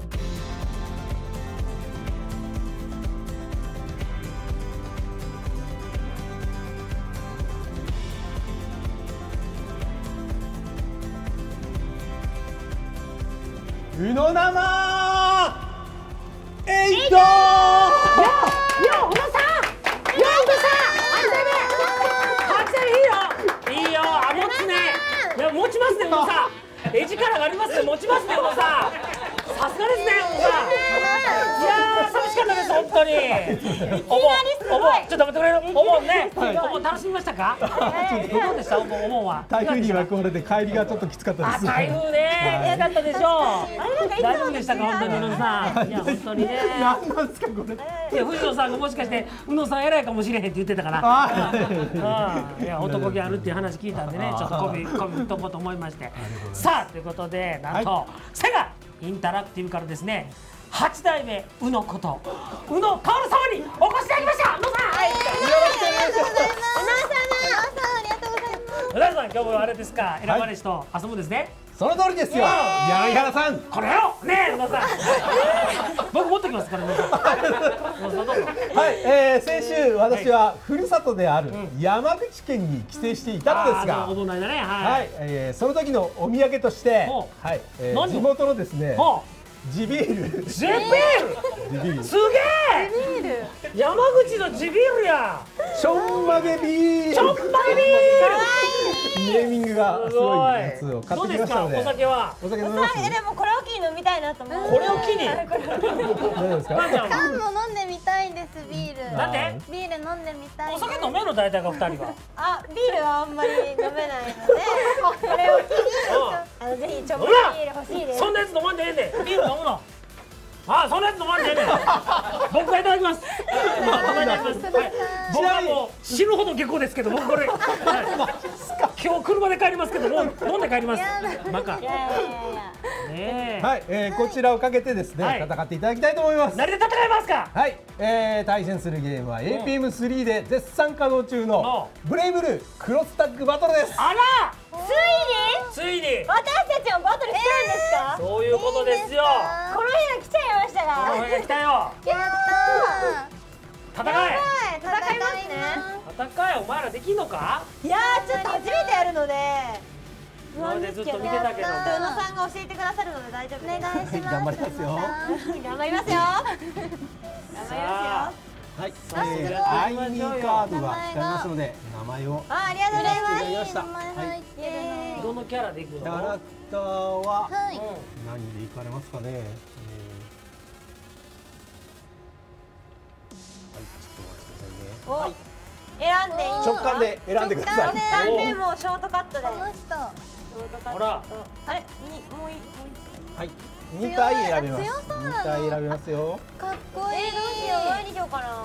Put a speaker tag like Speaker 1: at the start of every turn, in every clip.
Speaker 1: うのなまエイト。
Speaker 2: よ、小野さん。よ、小野さん。8いいよ。あ、持つね。いや、持ちますね、小野さん。絵力がありますね、持ちますね、小野さん。さすがですね、小野さん。いやー、寂しかったです、本当に。お盆、ちょっと待ってくれる。お盆ね。お盆楽しみましたか。どうでした、お盆は。
Speaker 1: 台風に巻き込まれて帰りがちょっときつかったです。
Speaker 2: 台風ね、嫌だったでしょう。大丈夫でしたか、本当に、宇野さん。いや、本当にね。
Speaker 1: なんなんですか、これ。
Speaker 2: いや、藤野さんがもしかして宇野さん偉いかもしれへんって言ってたから。いや、男気あるっていう話聞いたんでね、ちょっと媚び打っとこうと思いまして。さあ、ということで、なんとセガインタラクティブからですね、8代目宇野こと宇野薫様にお越しいただきました。宇野さん、はい、よろしくお願いします。宇野さん、今日もあれですか、選ばれしと遊ぶですね。
Speaker 1: その通りですよ。柳原さん、
Speaker 2: これよねえ、宇野さん。僕持ってきますから、宇野さん。
Speaker 1: はい、先週私はふるさとである山口県に帰省していたんですが、
Speaker 2: お盆の間ね、
Speaker 1: はい、その時のお土産として、はい、地元のですね、地ビール。
Speaker 2: 地ビール。すげえ。山口の地ビールや。
Speaker 1: ちょんまげビール。
Speaker 2: ちょんまげビール。
Speaker 1: ネーミングがすごいやつを買ってきましたので。
Speaker 2: お酒は。
Speaker 1: お酒飲みます。
Speaker 3: でもこれを機に飲みたいなと思う。
Speaker 2: これを機に。
Speaker 1: 大丈夫ですか。
Speaker 3: 缶も飲んでみたいんです、ビール。
Speaker 2: なんで？
Speaker 3: ビール飲んでみたい。
Speaker 2: お酒飲めるの大体が2人は。
Speaker 3: あ、ビールはあんまり飲めないので、これを機にぜひちょっとビール欲しいです。
Speaker 2: そんなやつ飲まんでええねん。ビール飲むの。あ、そんなやつ飲まんでええねん。僕がいただきます。僕はもう死ぬほど下校ですけど、僕これ今日車で帰りますけど、もう飲んで帰ります。バカ。
Speaker 1: はい、こちらをかけてですね、戦っていただきたいと思います。
Speaker 2: 何で戦いますか。
Speaker 1: はい、対戦するゲームは APM3 で絶賛稼働中のブレイブルークロスタッグバトルです。
Speaker 2: あら、ついに
Speaker 3: 私たちもバトルしてるんですか。
Speaker 2: そういうことですよ。
Speaker 3: この日が来ちゃいましたが。
Speaker 2: この日が来たよ。
Speaker 3: やったー。
Speaker 2: 戦え。
Speaker 3: 戦いますね。
Speaker 2: 戦え、お前らできんのか。
Speaker 3: いやー、ちょっと初めてやるので。
Speaker 2: 今までずっと見てたけど、
Speaker 3: 宇野さんが教えてくださるので大丈夫です。お願いします。
Speaker 1: 頑張りますよ。
Speaker 3: 頑張りますよ。頑張りますよ。
Speaker 1: はい、ID カードが使いますので名前を。
Speaker 3: ありがとうございます。
Speaker 1: はい。
Speaker 2: どのキャラでいくの？
Speaker 1: キャラクターは何でいかれますかね。はい、ちょっと待ってくださいね。
Speaker 3: 選んでいいのか。
Speaker 1: 直感で選んでください。
Speaker 3: 直感でもうショートカットで。
Speaker 2: ほら。
Speaker 3: あれ、もういい。
Speaker 1: はい。2体選べます。2体選べますよ。
Speaker 3: かっこいい。どうしよう。何にしようかな。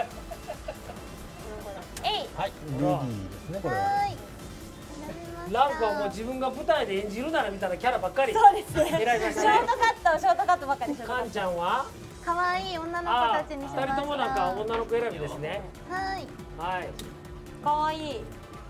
Speaker 1: はい、ルビーですね、これは。
Speaker 2: ランクはもう自分が舞台で演じるならみたいなキャラばっかり。
Speaker 3: そうですね。
Speaker 2: 選びましたね。
Speaker 3: ショートカットばっかり。
Speaker 2: かんちゃんは。
Speaker 3: 可愛い女の子たちにしました。
Speaker 2: 2人ともなんか女の子選びですね。
Speaker 3: はい。
Speaker 2: はい。
Speaker 3: 可愛い。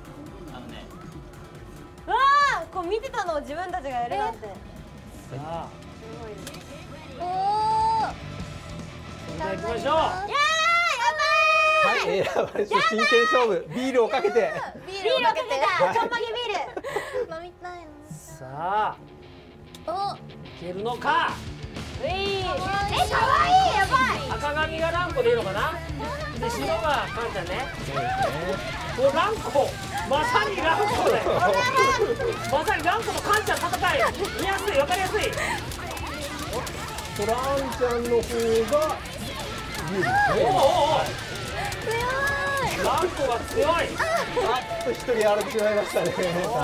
Speaker 3: わあ、こう見てたのを自分たちがやるなんて。
Speaker 2: さあ。
Speaker 3: おお。
Speaker 2: じゃあ行きましょう。や
Speaker 1: はい、選ばれし真剣勝負、ビールをかけて。
Speaker 3: ビールをかけて。ちょんまげビール。飲みたいの。
Speaker 2: さあ。
Speaker 3: お。
Speaker 2: いけるのか。
Speaker 3: 可愛い。やばい。
Speaker 2: 赤髪がランコでいいのかな。で、白がかんちゃんね。これランコ。まさにランコだよ。まさにランコとカンちゃん戦い。見やすい、わかりやすい。
Speaker 1: トランちゃんの方がビールですね。
Speaker 3: 強い。
Speaker 2: ランコが強い。
Speaker 1: あっと一人やられてしまいましたね。カンちゃんが。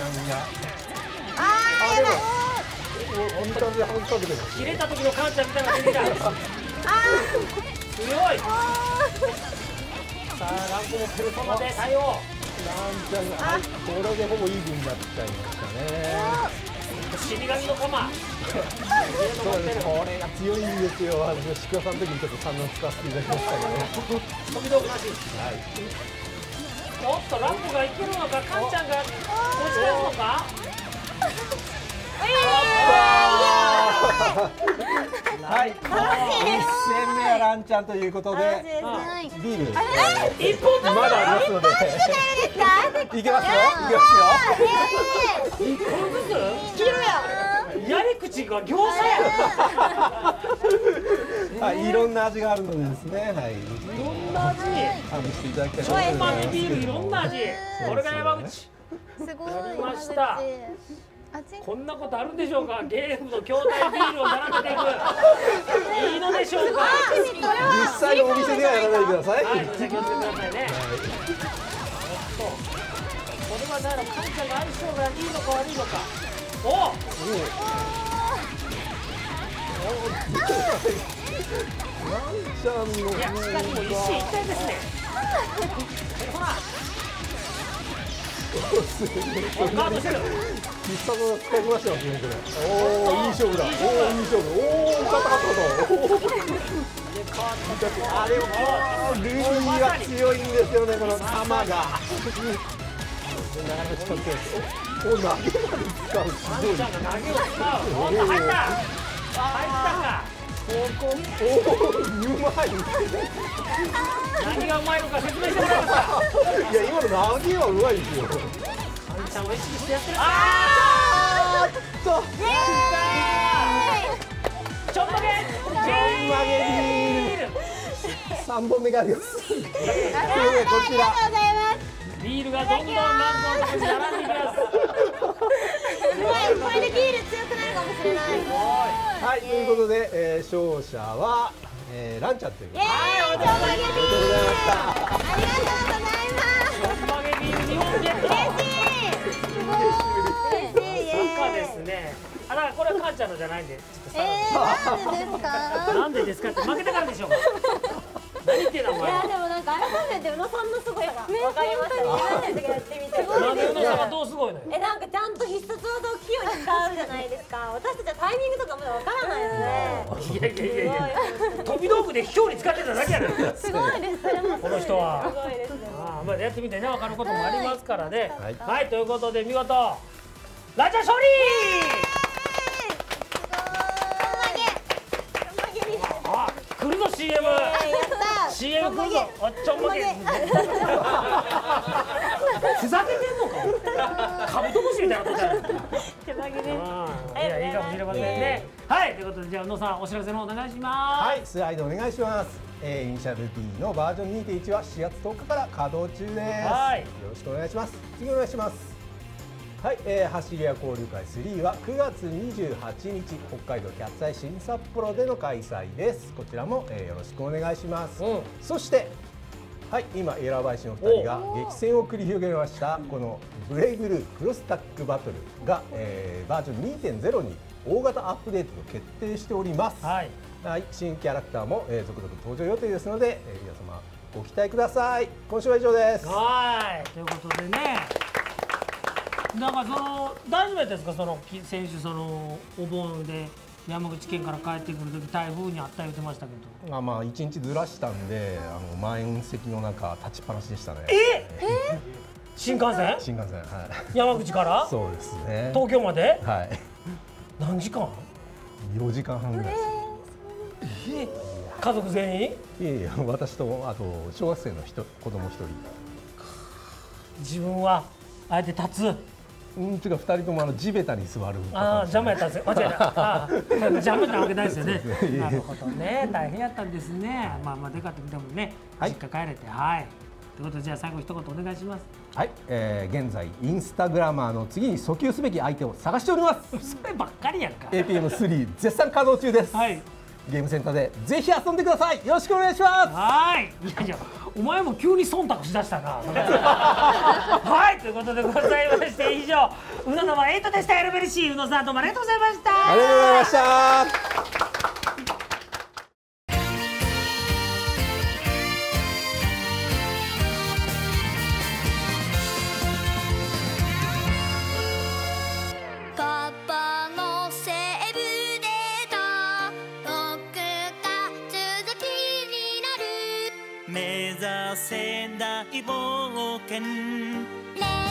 Speaker 3: あ、やばい。
Speaker 1: 本当に本当に
Speaker 2: 切れた時のカンちゃんみたいなの出てきた。強い。さあ、ランコもペルソナで対応。
Speaker 1: ランちゃんが、はい、これでほぼイーブンになっちゃいましたね。
Speaker 2: 死神の鎌。
Speaker 1: そうです、これが強いんですよ。私、宿さんの時にちょっと3段使わせていただきましたけど。
Speaker 2: 飛び道具なし。おっと、ランコがいけるのか、カンちゃんが持ち出すのか。
Speaker 1: はい、1戦目はランちゃんということで、ビール
Speaker 2: 一本ずつ
Speaker 1: まだありますので、いけますよ、
Speaker 2: 一本ずつやり口が業者や
Speaker 1: はい、いろんな味があるのでですね、はい、
Speaker 2: いろんな味
Speaker 1: 試していただきたいと思い
Speaker 2: つまみ
Speaker 1: ます。
Speaker 2: ビールいろんな味これが山口
Speaker 3: すごい。
Speaker 2: やりましたこんなことあるんでしょうかゲームの兄弟ビールを並べていくいいのでしょうか
Speaker 1: 実際のお店ではやらないでください。
Speaker 2: はい、気をつけてくださいねこれはだからカンちゃんが相性がいいのか悪いのかお
Speaker 1: ランちゃんの
Speaker 2: いや、しかしも一進一退ですねほらおガードしてる
Speaker 1: 必殺技使いこなしてますね、これ。おお、いい勝負だ。おお、いい勝負。おお、勝った。あれも、ルビーが強いんですよね、この球が。なかなか近くて。お、投げまで使う。すごい。
Speaker 2: ちゃんが投げを使うおっと、入ったか
Speaker 1: ここ、おお、うまい。
Speaker 2: 何がうまいのか説明してもらえますか
Speaker 1: いや、今の投げはうまいですよ。
Speaker 2: カンちゃんを意識してやってる
Speaker 1: あーっと。
Speaker 2: ちょんまげ
Speaker 1: ちょんまげビール。3本目があります。こちら。
Speaker 2: ビールがどんどん何本と並んでいきます
Speaker 3: これでビール強くなるかもしれない。
Speaker 1: はい、ということで、勝者は、ランちゃんということで。
Speaker 3: ちょんまげビール。ありがとうございます。
Speaker 2: ちょんまげビール2本ゲット
Speaker 3: 嬉しい。すごい。
Speaker 2: 赤ですねあ、だからこれはカンちゃんのじゃないんでちょっと
Speaker 3: なんでですか。
Speaker 2: なんでですかって負けたからでしょうか何言ってんのお前
Speaker 3: いやでもなんか改めて宇野さんのすごいがわかりましたね。自分たちがやってみて。
Speaker 2: なんで宇野さんがどうすごいのよ
Speaker 3: なんかちゃんと必殺技を器用に使うじゃないですか。私たちはタイミングとかまだわからないので。
Speaker 2: いや飛び道具で表に使ってただけやね
Speaker 3: すごいです。それも
Speaker 2: この人は
Speaker 3: すごいですね。
Speaker 2: まあやってみてね分かることもありますからね
Speaker 1: はい
Speaker 2: はいということで見事ランちゃん勝利あ、来るぞ CM。CM 来るぞ。あ、ちょんまげ。ふざけてんのか。カブトムシみたいなことだよ。いや、いいかもしれませんね。はい、ということで、じゃあ、宇野さん、お知らせのお願いします。
Speaker 1: はい、スライドお願いします。イニシャル D のバージョン 2.1 は4月10日から稼働中です。
Speaker 2: はい
Speaker 1: よろしくお願いします。次お願いします。はい、走り屋交流会3は9月28日北海道キャッツアイ新札幌での開催です。こちらも、よろしくお願いします。そしてはい、今選ばいしの2人が激戦を繰り広げましたこのブレイブルークロスタックバトルが、バージョン 2.0 に大型アップデートと決定しております。はい、新キャラクターも、続々登場予定ですので、皆様ご期待ください。今週は以上です。
Speaker 2: はい、ということでね。なんかその大丈夫ですか、その先週そのお盆で山口県から帰ってくる時台風にあった言ってましたけど、
Speaker 1: まあ1日ずらしたんで満員席の中立ちっぱなしでしたね。
Speaker 2: 新幹線？
Speaker 1: 新幹線、はい。
Speaker 2: 山口から？
Speaker 1: そうですね。
Speaker 2: 東京まで？
Speaker 1: はい。
Speaker 2: 何時間
Speaker 1: ？4時間半ぐらいです。
Speaker 2: 家族全員？
Speaker 1: いやいや、私とあと小学生の子供1人。
Speaker 2: 自分はあえて立つ。
Speaker 1: 違う、2人とも地べたに座る。
Speaker 2: ああ、邪魔やったんですよ。間違えた。邪魔なわけないですよね。なるほどね、大変やったんですね。まあデカってみてもね、実家帰れて、はい。ということで、じゃあ最後一言お願いします。
Speaker 1: はい、現在インスタグラマーの次に訴求すべき相手を探しております。
Speaker 2: そればっかりやんか。
Speaker 1: APM3 絶賛稼働中です。はい。ゲームセンターでぜひ遊んでください。よろしくお願いします。
Speaker 2: はい。いやお前も急に忖度しだしたな。はい、ということでございまして以上、宇野の8でした。エルベルシー宇野さんどうもありがとうございました。
Speaker 1: ありがとうございました。
Speaker 4: 目指せ大冒険